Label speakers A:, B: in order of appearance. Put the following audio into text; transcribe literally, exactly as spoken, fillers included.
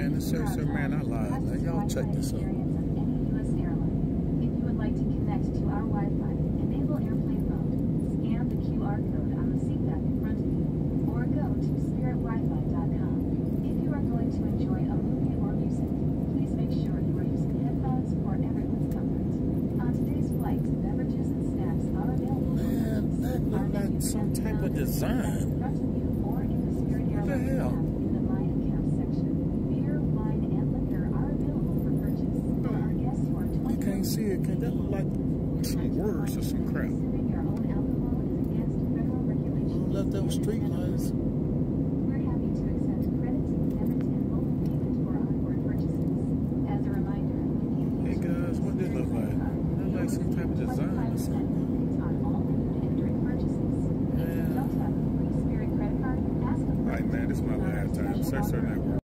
A: man, this SirSir, man, I lied. Now, y'all check this out.
B: If you would like to connect to our Wi-Fi, enable airplane mode, scan the Q R code on the seat back in front of you, or go to spirit wifi dot com. If you are going to enjoy a movie or music, please make sure you are using headphones for everyone's comfort. On today's flight, beverages and snacks are available.
A: Man, that looked like some type of design. What the hell?
B: In the Wine Account section, beer, wine, and liquor are available for purchase. For our guests who are twenty,
A: you can't see it. That look like some words or some crap.
B: Consuming your own alcohol is against federal regulations.
A: Left those street lights.
B: We're happy to accept credit, debit, and mobile payment for onboard purchases. As a reminder, if you use
A: Hey guys, what did it look like? It looked like some type of design or something.
B: on all food and drink purchases. If you don't have a free Spirit credit card, ask them.
A: Alright man, this is my last time. SirSir Network.